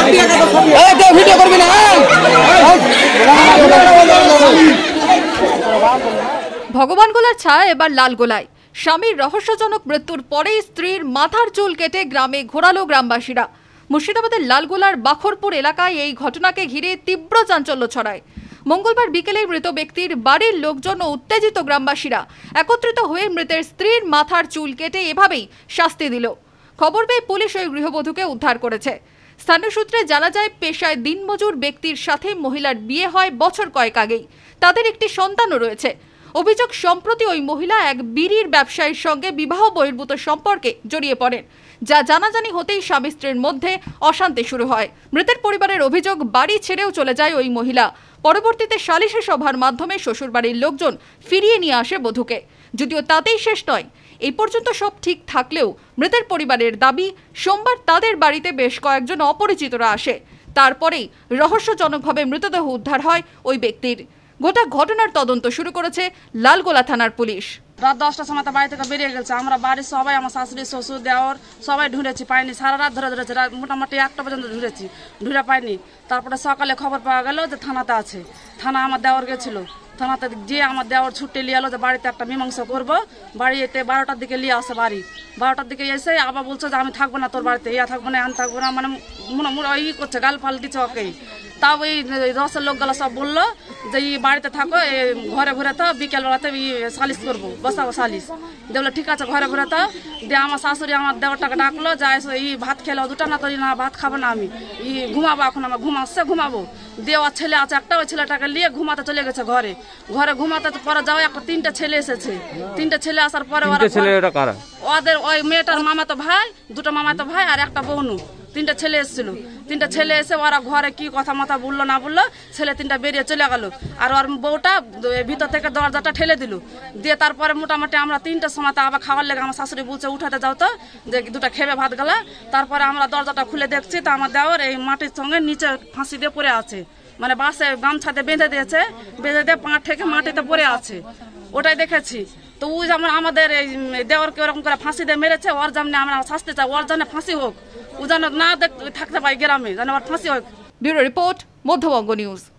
Video করবি না। ভগবানগোলার ছায়া এবার লালগোলায়। স্বামীর রহস্যজনক মৃত্যুর পরেই স্ত্রীর মাথার চুল কেটে গ্রামে ঘোরালো গ্রামবাসীরা। মুর্শিদাবাদের লালগোলার বাখরপুর এলাকায় এই ঘটনাকে ঘিরে তীব্র চাঞ্চল্য ছড়ায়। মঙ্গলবার বিকেলে মৃত ব্যক্তির বাড়ির লোকজন ও উত্তেজিত গ্রামবাসীরা একত্রিত হয়ে মৃতের স্ত্রীর মাথার চুল কেটে এভাবেই শাস্তি দিল। খবর পেয়ে পুলিশ ওই গৃহবধূকে উদ্ধার করেছে। স্থানীয় সূত্রে জানা যায়, পেশায় দিনমজুর ব্যক্তির সাথে মহিলার বিয়ে হয় বছর কয়েক আগেই। তাদের একটি সন্তানও রয়েছে। অভিযোগ, সম্প্রতি ওই মহিলা এক বিড়ির ব্যবসায়ীর সঙ্গে বিবাহ বহির্ভূত সম্পর্কে জড়িয়ে পড়েন, যা জানাজানি হতেই স্বামী স্ত্রীর মধ্যে অশান্তি শুরু হয়। মৃতের পরিবারের অভিযোগ, বাড়ি ছেড়েও চলে যায় ওই মহিলা। পরবর্তীতে সালিশি সভার মাধ্যমে শ্বশুরবাড়ির লোকজন ফিরিয়ে নিয়ে আসে বধূকে। যদিও তাতেই শেষ নয়, এই পর্যন্ত সব ঠিক থাকলেও মৃতের পরিবারের দাবি, সোমবার তাদের বাড়িতে বেশ কয়েকজন অপরিচিতরা আসে। তারপরেই রহস্যজনকভাবে মৃতদেহ উদ্ধার হয় ওই ব্যক্তির। গোটা ঘটনার তদন্ত শুরু করেছে লালগোলা থানার পুলিশ। রাত 10টার সময় বাড়ি থেকে বেরিয়ে গেছে। আমরা বাড়ির সবাই, আমার শাশুড়ি, শ্বশুর, দেওর সবাই ঢুঁড়েছি, পাইনি। সারা রাত ধরেছে, মোটামুটি 1টা পর্যন্ত ঢুঁড়েছি, ঢুঁড়ে পাইনি। তারপরে সকালে খবর পাওয়া গেল যে থানাতে আছে। থানা আমার দেওর গেছিল, থানাতে গিয়ে আমার দেওর ছুটে নিয়ে এলো যে বাড়িতে একটা মীমাংসা করবো। বাড়িতে 12টার দিকে নিয়ে আসে বাড়ি। 12টার দিকে এসে আবার বলছে যে আমি থাকবো না তোর বাড়িতে, ইয়া থাকবো না, আন থাকবো না, মানে ই করছে, গাল ফাল দিচ্ছে ওকে। তাও এই রসের লোকগুলো সব বললো যে এই বাড়িতে থাকো, ঘরে ঘুরে তো বিকেলবেলাতে সালিশ করবো, বসাবো সালিশ। দেখলো ঠিক আছে, ঘরে ঘুরে তো দিয়ে আমার শাশুড়ি আমার দেওয়ারটাকে ডাকলো, যাই এই ভাত খেলো 2টা না, তো না ভাত খাবো না আমি, ঘুমাবো এখন, আমার ঘুমাচ্ছে, ঘুমাবো। দিয়ে ওর ছেলে আছে একটা, ওই ছেলেটাকে নিয়ে ঘুমাতে চলে গেছে ঘরে। ঘরে ঘুমাতে পরে যাও, একটা 3টে ছেলে এসেছে। 3টে ছেলে আসার পরে ওদের ওই মেয়েটার মামাতো ভাই, 2টা মামাতো ভাই আর একটা বোনু, 3টে ছেলে এসেছিল। 3টে ছেলে এসে ওরা ঘরে কি কথা মাথা বললো না বললো, ছেলে 3টা বেরিয়ে চলে গেল। আর ওর বউটা ভিতর থেকে দরজাটা ঠেলে দিল। দিয়ে তারপরে মোটামুটি আমরা 3টার সময় আবার খাওয়ার লেগে আমার শাশুড়ি বলছে উঠাতে যাও তো, যে 2টা খেবে ভাত গেলা। তারপরে আমরা দরজাটা খুলে দেখছি, তো আমার দেওর এই মাটির সঙ্গে নিচে ফাঁসি দিয়ে পড়ে আছে, মানে বাসে গামছাতে বেঁধে দিয়েছে, বেঁধে দিয়ে পা থেকে মাটিতে পড়ে আছে। ওটাই দেখেছি। তো ওই যেমন আমাদের এই দেওরকে ওরকম করে ফাঁসি দিয়ে মেরেছে, ওর যেমন আমরা শাস্তি চাই, ওর জন্য ফাঁসি হোক, ও যেন না থাকতে পাই গ্রামে, যেন ওর ফাঁসি হোক। Bureau report, Madhyabanga news.